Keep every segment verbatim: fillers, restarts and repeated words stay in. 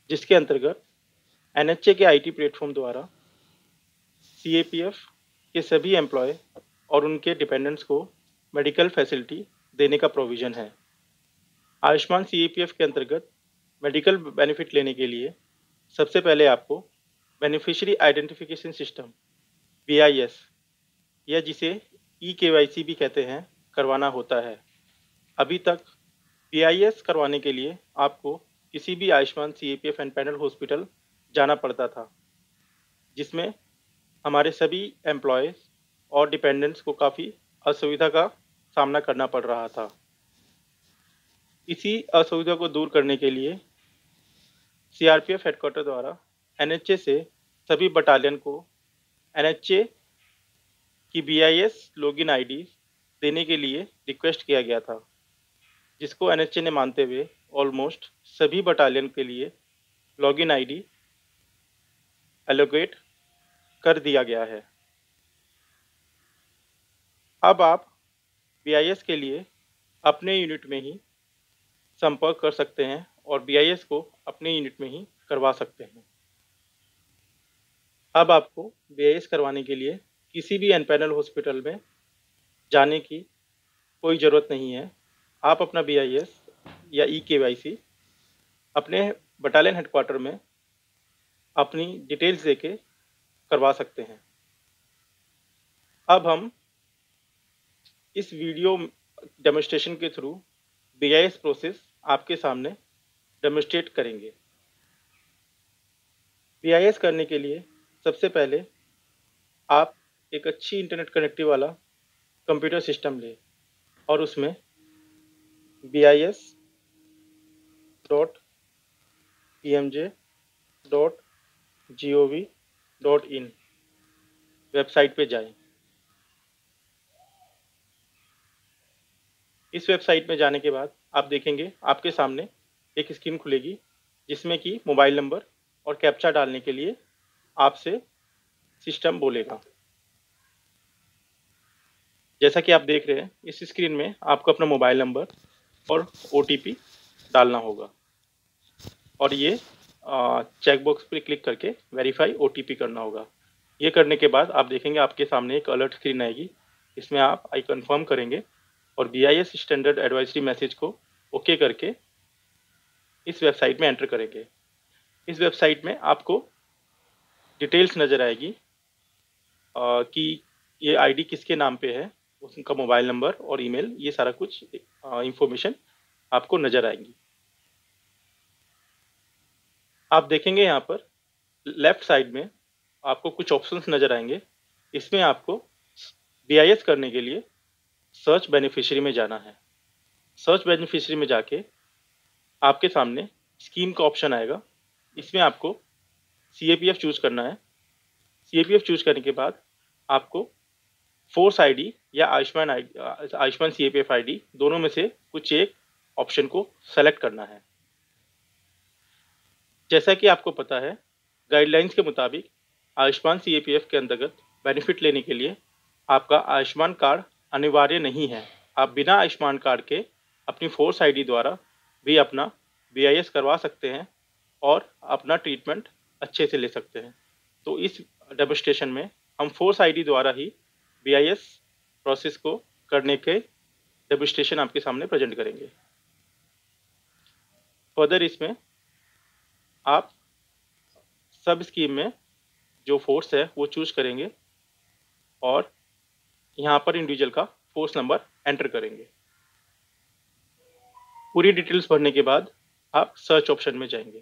जिसके अंतर्गत एनएचए के आईटी प्लेटफॉर्म द्वारा सीएपीएफ के सभी एम्प्लॉय और उनके डिपेंडेंट्स को मेडिकल फैसिलिटी देने का प्रोविज़न है। आयुष्मान सीएपीएफ के अंतर्गत मेडिकल बेनिफिट लेने के लिए सबसे पहले आपको बेनिफिशियरी आइडेंटिफिकेशन सिस्टम बीआईएस या जिसे ई केवाईसी भी कहते हैं करवाना होता है। अभी तक बीआईएस करवाने के लिए आपको किसी भी Ayushman CAPF empanel hospital जाना पड़ता था, जिसमें हमारे सभी एम्प्लॉयज़ और डिपेंडेंट्स को काफ़ी असुविधा का सामना करना पड़ रहा था। इसी असुविधा को दूर करने के लिए सीआरपीएफ हेडक्वार्टर द्वारा एनएचए से सभी बटालियन को एनएचए की बीआईएस लॉगिन आईडी देने के लिए रिक्वेस्ट किया गया था, जिसको एनएचए ने मानते हुए ऑलमोस्ट सभी बटालियन के लिए लॉगिन आईडी एलोकेट कर दिया गया है। अब आप बीआईएस के लिए अपने यूनिट में ही संपर्क कर सकते हैं और बीआईएस को अपने यूनिट में ही करवा सकते हैं। अब आपको बीआईएस करवाने के लिए किसी भी एनपैनल हॉस्पिटल में जाने की कोई ज़रूरत नहीं है। आप अपना बीआईएस या ई केवाईसी अपने बटालियन हेडक्वार्टर में अपनी डिटेल्स देके करवा सकते हैं। अब हम इस वीडियो डेमोन्स्ट्रेशन के थ्रू बीआईएस प्रोसेस आपके सामने डेमोन्स्ट्रेट करेंगे। बीआईएस करने के लिए सबसे पहले आप एक अच्छी इंटरनेट कनेक्टिव वाला कंप्यूटर सिस्टम लें और उसमें B I S dot P M J dot G O V dot in website पे जाएं। इस वेबसाइट में जाने के बाद आप देखेंगे आपके सामने एक स्क्रीन खुलेगी, जिसमें कि मोबाइल नंबर और कैप्चा डालने के लिए आपसे सिस्टम बोलेगा। जैसा कि आप देख रहे हैं, इस स्क्रीन में आपको अपना मोबाइल नंबर और ओ टी पी डालना होगा और ये चेक बॉक्स पर क्लिक करके वेरीफाई ओ टी पी करना होगा। ये करने के बाद आप देखेंगे आपके सामने एक अलर्ट स्क्रीन आएगी, इसमें आप आई कंफर्म करेंगे और बीआईएस स्टैंडर्ड एडवाइजरी मैसेज को ओके करके इस वेबसाइट में एंटर करेंगे। इस वेबसाइट में आपको डिटेल्स नज़र आएगी आ, कि ये आईडी किसके नाम पे है, उनका मोबाइल नंबर और ईमेल, ये सारा कुछ इंफॉर्मेशन आपको नज़र आएंगी। आप देखेंगे यहाँ पर लेफ्ट साइड में आपको कुछ ऑप्शंस नज़र आएंगे। इसमें आपको बीआईएस करने के लिए सर्च बेनिफिशियरी में जाना है। सर्च बेनिफिशियरी में जाके आपके सामने स्कीम का ऑप्शन आएगा। इसमें आपको सीएपीएफ चूज करना है। सीएपीएफ चूज करने के बाद आपको फोर्स आईडी या Ayushman ID Ayushman CAPF ID दोनों में से कुछ एक ऑप्शन को सेलेक्ट करना है। जैसा कि आपको पता है, गाइडलाइंस के मुताबिक आयुष्मान सीएपीएफ के अंतर्गत बेनिफिट लेने के लिए आपका आयुष्मान कार्ड अनिवार्य नहीं है। आप बिना आयुष्मान कार्ड के अपनी फोर्स आईडी द्वारा भी अपना बीआईएस करवा सकते हैं और अपना ट्रीटमेंट अच्छे से ले सकते हैं। तो इस डेमोन्स्ट्रेशन में हम फोर्स आईडी द्वारा ही बीआईएस प्रोसेस को करने के डेमोन्स्ट्रेशन आपके सामने प्रेजेंट करेंगे। फर्दर इसमें आप सब स्कीम में जो फोर्स है वो चूज करेंगे और यहाँ पर इंडिविजुअल का फोर्स नंबर एंटर करेंगे। पूरी डिटेल्स भरने के बाद आप सर्च ऑप्शन में जाएंगे।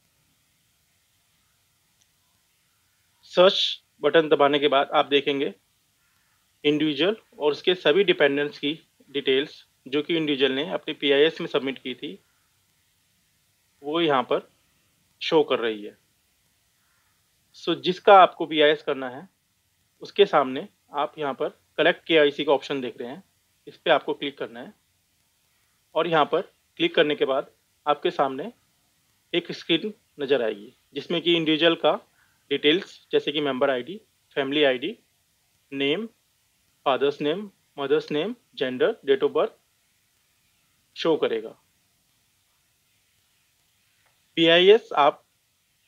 सर्च बटन दबाने के बाद आप देखेंगे इंडिविजुअल और उसके सभी डिपेंडेंट्स की डिटेल्स जो कि इंडिविजुअल ने अपने पीआईएस में सबमिट की थी, वो यहाँ पर शो कर रही है। सो so, जिसका आपको बीआईएस करना है उसके सामने आप यहाँ पर कलेक्ट केआईसी का ऑप्शन देख रहे हैं, इस पर आपको क्लिक करना है और यहाँ पर क्लिक करने के बाद आपके सामने एक स्क्रीन नज़र आएगी, जिसमें कि इंडिविजुअल का डिटेल्स जैसे कि member ID, family ID, name, father's name, mother's name, gender, date of birth show करेगा। बीआईएस आप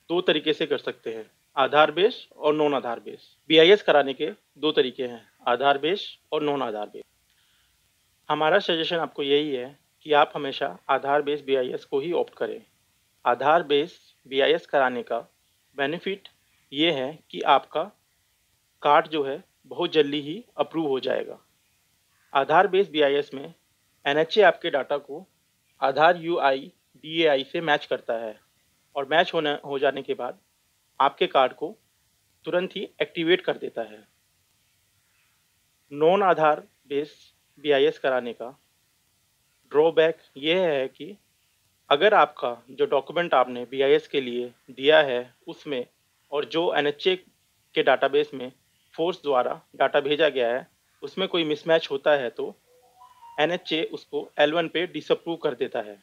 दो तरीके से कर सकते हैं, आधार बेस और नॉन आधार बेस। बीआईएस कराने के दो तरीके हैं, आधार बेस और नॉन आधार बेस। हमारा सजेशन आपको यही है कि आप हमेशा आधार बेस बीआईएस को ही ऑप्ट करें। आधार बेस बीआईएस कराने का बेनिफिट ये है कि आपका कार्ड जो है बहुत जल्दी ही अप्रूव हो जाएगा। आधार बेस बीआईएस में एनएचए आपके डाटा को आधार यूआई डीएआई से मैच करता है और मैच होने हो जाने के बाद आपके कार्ड को तुरंत ही एक्टिवेट कर देता है। नॉन आधार बेस बीआईएस कराने का ड्रॉबैक ये है कि अगर आपका जो डॉक्यूमेंट आपने बीआईएस के लिए दिया है उसमें और जो एनएचए के डाटाबेस में फोर्स द्वारा डाटा भेजा गया है उसमें कोई मिसमैच होता है तो एनएचए उसको एल वन पे डिसअप्रूव कर देता है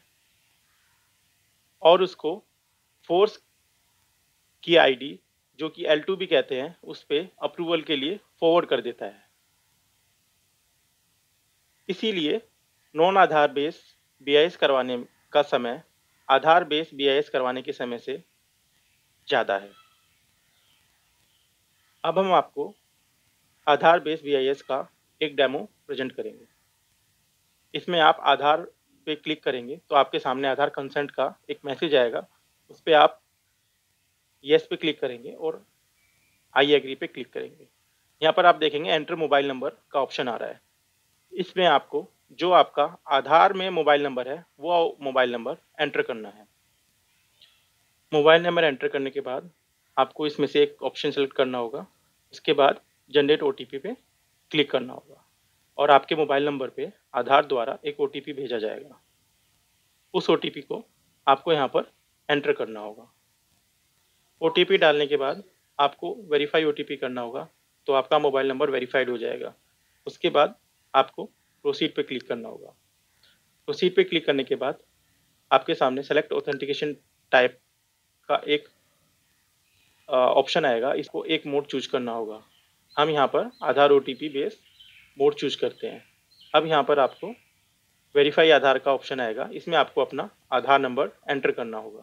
और उसको फोर्स की आईडी जो कि एल टू भी कहते हैं उस पे अप्रूवल के लिए फॉरवर्ड कर देता है। इसीलिए नॉन आधार बेस बीआईएस करवाने का समय आधार बेस बीआईएस करवाने के समय से ज़्यादा है। अब हम आपको आधार बेस बीआईएस का एक डेमो प्रेजेंट करेंगे। इसमें आप आधार पे क्लिक करेंगे तो आपके सामने आधार कंसेंट का एक मैसेज आएगा, उस पर आप येस पे क्लिक करेंगे और आई एग्री पे क्लिक करेंगे। यहाँ पर आप देखेंगे एंटर मोबाइल नंबर का ऑप्शन आ रहा है। इसमें आपको जो आपका आधार में मोबाइल नंबर है वो मोबाइल नंबर एंटर करना है। मोबाइल नंबर एंटर करने के बाद आपको इसमें से एक ऑप्शन सेलेक्ट करना होगा। इसके बाद जनरेट ओटीपी पे क्लिक करना होगा और आपके मोबाइल नंबर पे आधार द्वारा एक ओटीपी भेजा जाएगा। उस ओटीपी को आपको यहाँ पर एंटर करना होगा। ओटीपी डालने के बाद आपको वेरीफाई ओटीपी करना होगा तो आपका मोबाइल नंबर वेरीफाइड हो जाएगा। उसके बाद आपको प्रोसीड पे क्लिक करना होगा। प्रोसीड पे क्लिक करने के बाद आपके सामने सेलेक्ट ऑथेंटिकेशन टाइप का एक ऑप्शन आएगा, इसको एक मोड चूज करना होगा। हम यहाँ पर Aadhaar OTP base mode choose करते हैं। अब यहाँ पर आपको वेरीफाई आधार का ऑप्शन आएगा, इसमें आपको अपना आधार नंबर एंटर करना होगा।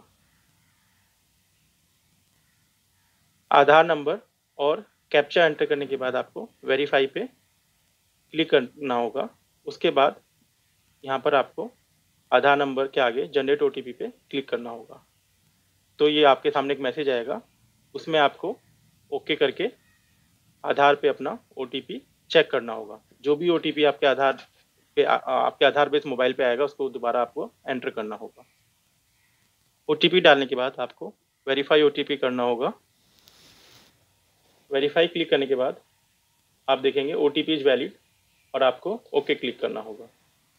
आधार नंबर और कैप्चा एंटर करने के बाद आपको वेरीफाई पे क्लिक करना होगा। उसके बाद यहाँ पर आपको आधार नंबर के आगे जनरेट ओटीपी पे क्लिक करना होगा। तो ये आपके सामने एक मैसेज आएगा, उसमें आपको ओके करके आधार पे अपना ओटीपी चेक करना होगा। जो भी ओटीपी आपके आधार पे आ, आपके आधार बेस मोबाइल पे आएगा उसको दोबारा आपको एंटर करना होगा। ओटीपी डालने के बाद आपको वेरीफाई ओटीपी करना होगा। वेरीफाई क्लिक करने के बाद आप देखेंगे ओटीपी इज वैलिड और आपको ओके क्लिक करना होगा।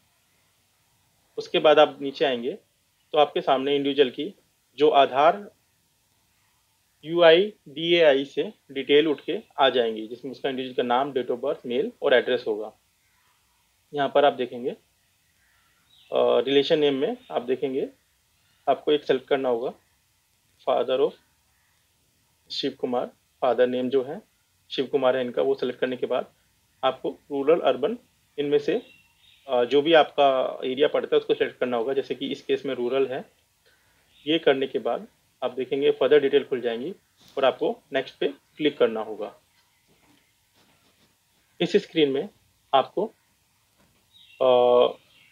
उसके बाद आप नीचे आएंगे तो आपके सामने इंडिविजुअल की जो आधार यूआई डीएआई से डिटेल उठ के आ जाएंगी, जिसमें उसका इंडिविजुअल का नाम, डेट ऑफ बर्थ, मेल और एड्रेस होगा। यहाँ पर आप देखेंगे रिलेशन नेम में आप देखेंगे आपको एक सेलेक्ट करना होगा, father of Shiv Kumar, father name जो है शिव कुमार है इनका, वो सेलेक्ट करने के बाद आपको रूरल अर्बन इनमें से जो भी आपका एरिया पड़ता है उसको सेलेक्ट करना होगा, जैसे कि इस केस में रूरल है। ये करने के बाद आप देखेंगे फर्दर डिटेल खुल जाएंगी और आपको नेक्स्ट पे क्लिक करना होगा। इस स्क्रीन में आपको आ,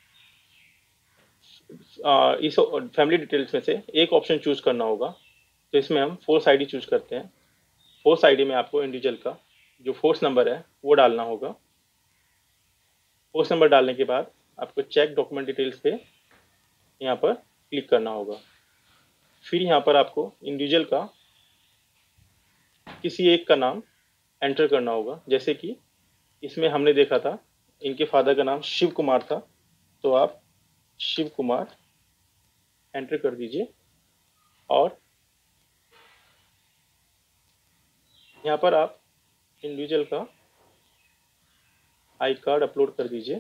आ, इस फैमिली डिटेल्स में से एक ऑप्शन चूज करना होगा। तो इसमें हम फोर्स आईडी चूज करते हैं। फोर्स आईडी में आपको इंडिविजुअल का जो फोर्स नंबर है वो डालना होगा। फोर्स नंबर डालने के बाद आपको चेक डॉक्यूमेंट डिटेल्स पे यहाँ पर क्लिक करना होगा। फिर यहाँ पर आपको इंडिविजुअल का किसी एक का नाम एंटर करना होगा, जैसे कि इसमें हमने देखा था इनके फादर का नाम शिव कुमार था, तो आप शिव कुमार एंटर कर दीजिए और यहाँ पर आप इंडिविजुअल का आई कार्ड अपलोड कर दीजिए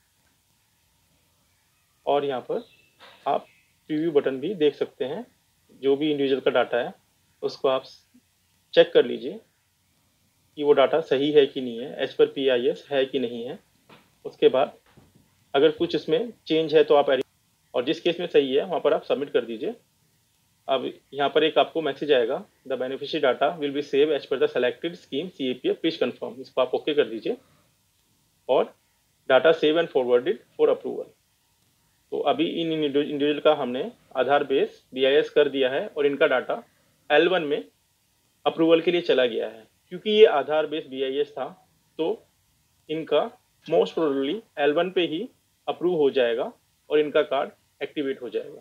और यहाँ पर आप प्रीव्यू बटन भी देख सकते हैं। जो भी इंडिविजुअल का डाटा है उसको आप चेक कर लीजिए कि वो डाटा सही है कि नहीं है, as per P I S है कि नहीं है। उसके बाद अगर कुछ इसमें चेंज है तो आप, और जिस केस में सही है वहाँ पर आप सबमिट कर दीजिए अब यहाँ पर एक आपको मैसेज आएगा, the beneficiary data will be save as per the selected scheme C A P F, please confirm. इसको आप ओके कर दीजिए और data save and forwarded for approval. तो अभी इन इंडिविजुअल का हमने Aadhaar base B I S कर दिया है और इनका डाटा एल वन में अप्रूवल के लिए चला गया है। क्योंकि ये Aadhaar base B I S था तो इनका मोस्ट प्रोबेबली एल वन पे ही अप्रूव हो जाएगा और इनका कार्ड एक्टिवेट हो जाएगा।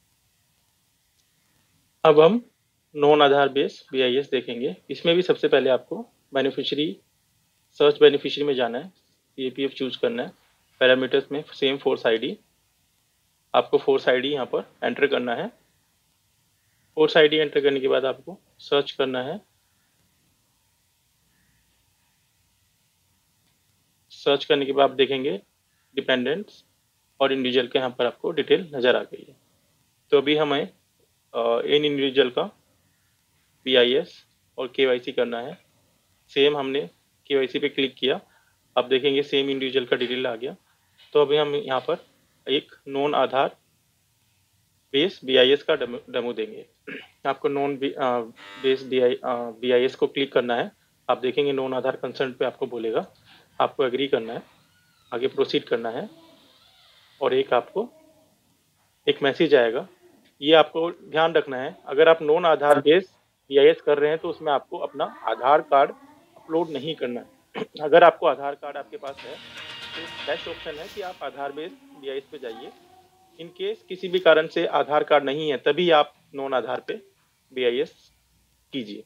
अब हम non Aadhaar base B I S देखेंगे। इसमें भी सबसे पहले आपको बेनिफिशियरी सर्च बेनिफिशियरी में जाना है, C A P F choose करना है। पैरामीटर्स में सेम फोर्स आईडी, आपको फोर्स आईडी यहाँ पर एंटर करना है। फोर्स आईडी एंटर करने के बाद आपको सर्च करना है। सर्च करने के बाद आप देखेंगे डिपेंडेंट्स और इंडिविजुअल के यहाँ पर आपको डिटेल नज़र आ गई है। तो अभी हमें इन इंडिविजुअल का बी आई एस और के वाई सी करना है। सेम हमने के वाई सी पे क्लिक किया, आप देखेंगे सेम इंडिविजुअल का डिटेल आ गया। तो अभी हम यहाँ पर एक non Aadhaar base B I S का डेमो डेमो देंगे। आपको non base B I S को क्लिक करना है। आप देखेंगे नॉन आधार कंसेंट पे आपको बोलेगा, आपको एग्री करना है, आगे प्रोसीड करना है और एक आपको एक मैसेज आएगा। ये आपको ध्यान रखना है, अगर आप non Aadhaar base B I S कर रहे हैं तो उसमें आपको अपना आधार कार्ड अपलोड नहीं करना है। अगर आपको आधार कार्ड आपके पास है तो बेस्ट ऑप्शन है कि आप Aadhaar base B I S पे जाइए। इन केस किसी भी कारण से आधार कार्ड नहीं है तभी आप नॉन आधार पे बी आई एस कीजिए।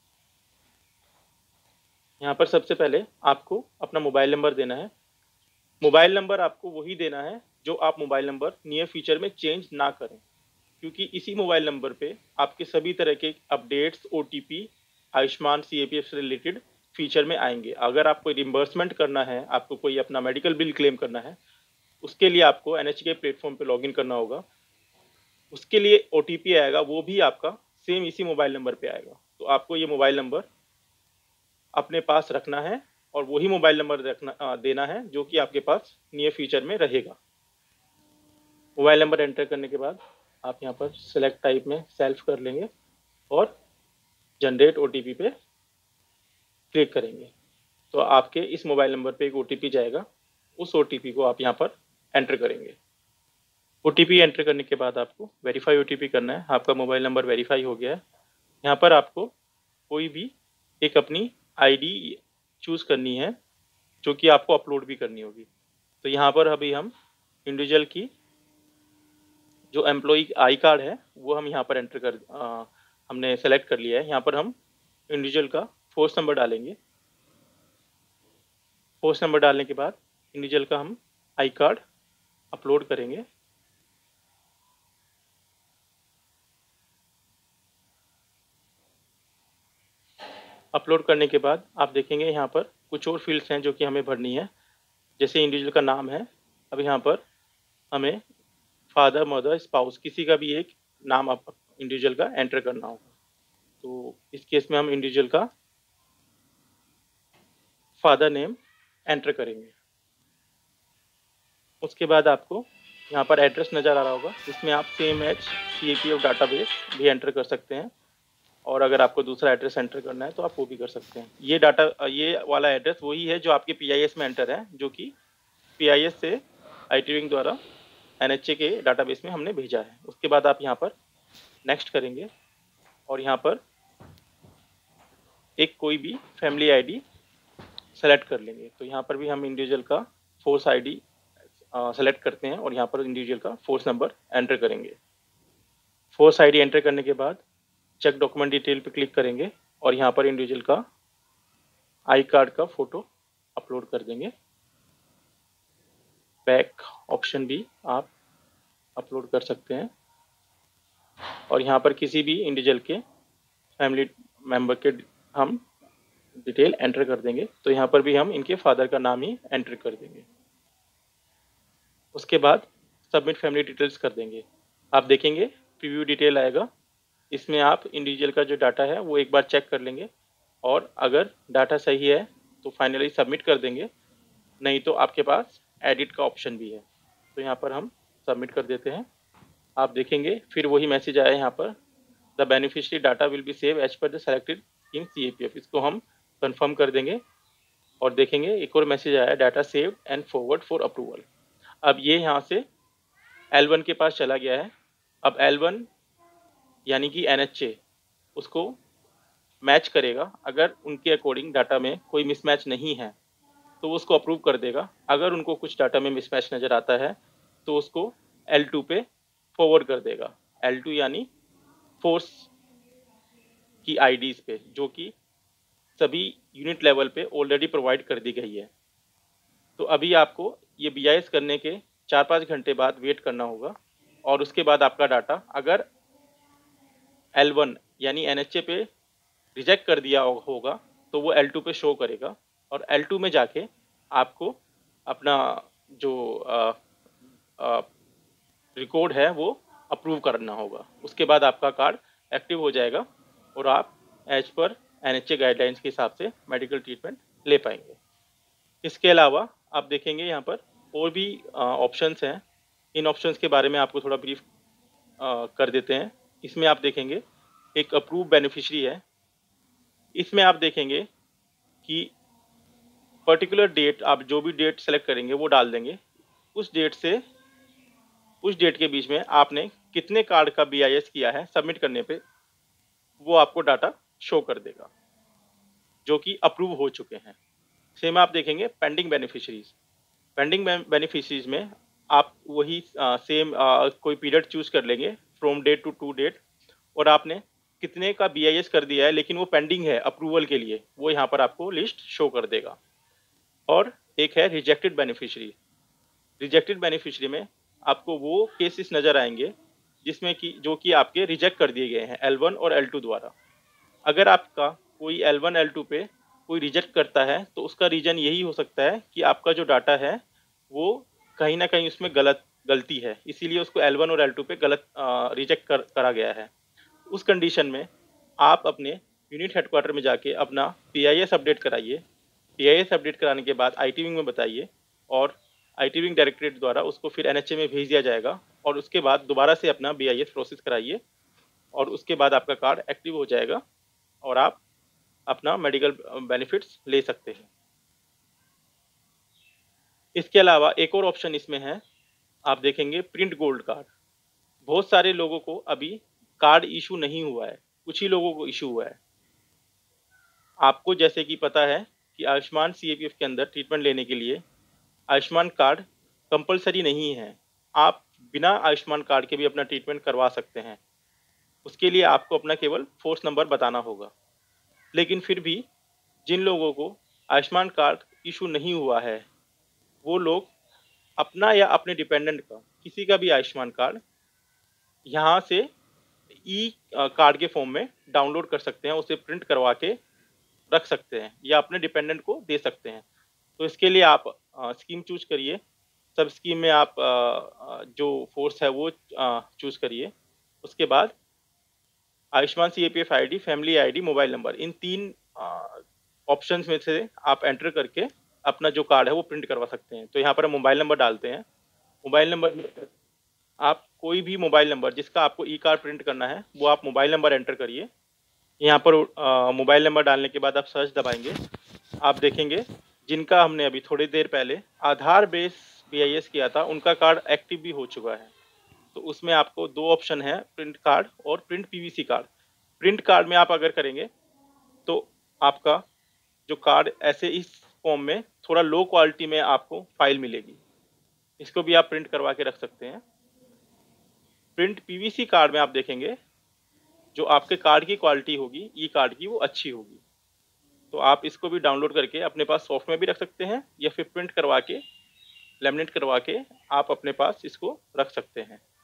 यहाँ पर सबसे पहले आपको अपना मोबाइल नंबर देना है। मोबाइल नंबर आपको वही देना है जो आप मोबाइल नंबर नियर फ्यूचर में चेंज ना करें, क्योंकि इसी मोबाइल नंबर पे आपके सभी तरह के updates, O T P, Ayushman C A P F से रिलेटेड फीचर में आएंगे। अगर आपको रिम्बर्समेंट करना है, आपको कोई अपना मेडिकल बिल क्लेम करना है, उसके लिए आपको एन एच के प्लेटफॉर्म पे लॉगिन करना होगा। उसके लिए ओ टी पी आएगा, वो भी आपका सेम इसी मोबाइल नंबर पे आएगा। तो आपको ये मोबाइल नंबर अपने पास रखना है और वही मोबाइल नंबर रखना देना है जो कि आपके पास नियर फ्यूचर में रहेगा। मोबाइल नंबर एंटर करने के बाद आप यहाँ पर सेलेक्ट टाइप में सेल्फ कर लेंगे और जनरेट ओ टी पी पे क्लिक करेंगे। तो आपके इस मोबाइल नंबर पे एक ओ टी पी जाएगा, उस ओ टी पी को आप यहाँ पर एंटर करेंगे। ओ टी पी एंटर करने के बाद आपको वेरीफाई ओ टी पी करना है। आपका मोबाइल नंबर वेरीफाई हो गया है। यहाँ पर आपको कोई भी एक अपनी आई डी चूज करनी है जो कि आपको अपलोड भी करनी होगी। तो यहाँ पर अभी हम इंडिविजुअल की जो एम्प्लॉई आई कार्ड है वो हम यहाँ पर एंटर कर आ, हमने सेलेक्ट कर लिया है। यहाँ पर हम इंडिविजुअल का फोर्स नंबर डालेंगे। फोर्स नंबर डालने के बाद इंडिविजुअल का हम आई कार्ड अपलोड करेंगे। अपलोड करने के बाद आप देखेंगे यहाँ पर कुछ और फील्ड्स हैं जो कि हमें भरनी है। जैसे इंडिविजुअल का नाम है, अब यहाँ पर हमें फादर, मदर, स्पाउस किसी का भी एक नाम आप इंडिविजुअल का एंटर करना होगा। तो इस केस में हम इंडिविजुअल का फादर नेम एंटर करेंगे। उसके बाद आपको यहाँ पर एड्रेस नज़र आ रहा होगा, इसमें आप same H C A P F database भी एंटर कर सकते हैं और अगर आपको दूसरा एड्रेस एंटर करना है तो आप वो भी कर सकते हैं। ये डाटा ये वाला एड्रेस वही है जो आपके पी आई एस में एंटर है, जो कि पी आई एस से आई टी विंग द्वारा एन एच ए के डाटाबेस में हमने भेजा है। उसके बाद आप यहाँ पर नेक्स्ट करेंगे और यहाँ पर एक कोई भी फैमिली आईडी सेलेक्ट कर लेंगे। तो यहाँ पर भी हम इंडिविजुअल का फोर्स आईडी सेलेक्ट करते हैं और यहाँ पर इंडिविजुअल का फोर्स नंबर एंटर करेंगे। फोर्स आईडी एंटर करने के बाद चेक डॉक्यूमेंट डिटेल पे क्लिक करेंगे और यहाँ पर इंडिविजुअल का आई कार्ड का फोटो अपलोड कर देंगे। बैक ऑप्शन भी आप अपलोड कर सकते हैं और यहाँ पर किसी भी इंडिविजुअल के फैमिली मेंबर के हम डिटेल एंटर कर देंगे। तो यहाँ पर भी हम इनके फादर का नाम ही एंटर कर देंगे। उसके बाद सबमिट फैमिली डिटेल्स कर देंगे। आप देखेंगे प्रीव्यू डिटेल आएगा, इसमें आप इंडिविजुअल का जो डाटा है वो एक बार चेक कर लेंगे और अगर डाटा सही है तो फाइनली सबमिट कर देंगे, नहीं तो आपके पास एडिट का ऑप्शन भी है। तो यहाँ पर हम सबमिट कर देते हैं। आप देखेंगे फिर वही मैसेज आया यहाँ पर, the beneficiary data will be save as per the selected in C A P F. इसको हम कंफर्म कर देंगे और देखेंगे एक और मैसेज आया, data saved and forward for approval. अब ये यहाँ से एल वन के पास चला गया है। अब एल वन यानी कि एन एच ए उसको मैच करेगा। अगर उनके अकॉर्डिंग डाटा में कोई मिसमैच नहीं है तो वो उसको अप्रूव कर देगा। अगर उनको कुछ डाटा में मिसमैच नज़र आता है तो उसको एल टू पे फॉरवर्ड कर देगा। एल टू यानी फोर्स की आईडीज़ पे, जो कि सभी यूनिट लेवल पे ऑलरेडी प्रोवाइड कर दी गई है। तो अभी आपको ये बी आई एस करने के चार पाँच घंटे बाद वेट करना होगा और उसके बाद आपका डाटा अगर एल वन यानी एन एच ए पे रिजेक्ट कर दिया होगा तो वो एल टू पे शो करेगा और एल टू में जाके आपको अपना जो रिकॉर्ड है वो अप्रूव करना होगा। उसके बाद आपका कार्ड एक्टिव हो जाएगा और आप एज पर एन एच ए गाइडलाइंस के हिसाब से मेडिकल ट्रीटमेंट ले पाएंगे। इसके अलावा आप देखेंगे यहाँ पर और भी ऑप्शंस हैं। इन ऑप्शंस के बारे में आपको थोड़ा ब्रीफ कर देते हैं। इसमें आप देखेंगे एक अप्रूव बेनिफिशियरी है। इसमें आप देखेंगे कि पर्टिकुलर डेट, आप जो भी डेट सेलेक्ट करेंगे वो डाल देंगे। उस डेट से उस डेट के बीच में आपने कितने कार्ड का बी आई एस किया है सबमिट करने पे वो आपको डाटा शो कर देगा जो कि अप्रूव हो चुके हैं। सेम आप देखेंगे पेंडिंग बेनिफिशरीज। पेंडिंग बेनिफिशरीज में आप वही सेम कोई पीरियड चूज कर लेंगे from date to to date और आपने कितने का बी आई एस कर दिया है लेकिन वो पेंडिंग है अप्रूवल के लिए, वो यहाँ पर आपको लिस्ट शो कर देगा। और एक है रिजेक्टेड बेनिफिशरी। रिजेक्टेड बेनिफिशरी में आपको वो केसेस नज़र आएंगे जिसमें कि जो कि आपके रिजेक्ट कर दिए गए हैं एल वन और एल टू द्वारा। अगर आपका कोई एल वन एल टू पे कोई रिजेक्ट करता है तो उसका रीज़न यही हो सकता है कि आपका जो डाटा है वो कहीं ना कहीं उसमें गलत गलती है, इसीलिए उसको एल वन और एल टू पे गलत रिजेक्ट कर करा गया है। उस कंडीशन में आप अपने यूनिट हेडक्वार्टर में जाके अपना पी आई एस अपडेट कराइए। पी आई एस अपडेट कराने के बाद आई टी विंग में बताइए और आई टी विंग डायरेक्टरेट द्वारा उसको फिर एन एच ए में भेज दिया जाएगा और उसके बाद दोबारा से अपना बी आई एस प्रोसेस कराइए और उसके बाद आपका कार्ड एक्टिव हो जाएगा और आप अपना मेडिकल बेनिफिट्स ले सकते हैं। इसके अलावा एक और ऑप्शन इसमें है, आप देखेंगे प्रिंट गोल्ड कार्ड। बहुत सारे लोगों को अभी कार्ड इशू नहीं हुआ है, कुछ ही लोगों को इशू हुआ है। आपको जैसे कि पता है कि Ayushman C A P F के अंदर ट्रीटमेंट लेने के लिए आयुष्मान कार्ड कंपलसरी नहीं है। आप बिना आयुष्मान कार्ड के भी अपना ट्रीटमेंट करवा सकते हैं। उसके लिए आपको अपना केवल फोर्स नंबर बताना होगा। लेकिन फिर भी जिन लोगों को आयुष्मान कार्ड इशू नहीं हुआ है वो लोग अपना या अपने डिपेंडेंट का किसी का भी आयुष्मान कार्ड यहाँ से ई कार्ड के फॉर्म में डाउनलोड कर सकते हैं, उसे प्रिंट करवा के रख सकते हैं या अपने डिपेंडेंट को दे सकते हैं। तो इसके लिए आप स्कीम चूज करिए। सब स्कीम में आप आ, जो फोर्स है वो चूज करिए। उसके बाद Ayushman C A P F I D, family I D, mobile number, इन तीन ऑप्शंस में से आप एंटर करके अपना जो कार्ड है वो प्रिंट करवा सकते हैं। तो यहाँ पर हम मोबाइल नंबर डालते हैं। मोबाइल नंबर आप कोई भी मोबाइल नंबर जिसका आपको ई कार्ड प्रिंट करना है वो आप मोबाइल नंबर एंटर करिए। यहाँ पर मोबाइल नंबर डालने के बाद आप सर्च दबाएंगे। आप देखेंगे जिनका हमने अभी थोड़ी देर पहले Aadhaar base B I S किया था उनका कार्ड एक्टिव भी हो चुका है। तो उसमें आपको दो ऑप्शन है, प्रिंट कार्ड और print P V C card. Print card में आप अगर करेंगे तो आपका जो कार्ड ऐसे इस फॉर्म में थोड़ा लो क्वालिटी में आपको फाइल मिलेगी, इसको भी आप प्रिंट करवा के रख सकते हैं। Print P V C card में आप देखेंगे जो आपके कार्ड की क्वालिटी होगी ई कार्ड की वो अच्छी होगी। तो आप इसको भी डाउनलोड करके अपने पास सॉफ्ट में भी रख सकते हैं या फिर प्रिंट करवा के लैमिनेट करवा के आप अपने पास इसको रख सकते हैं।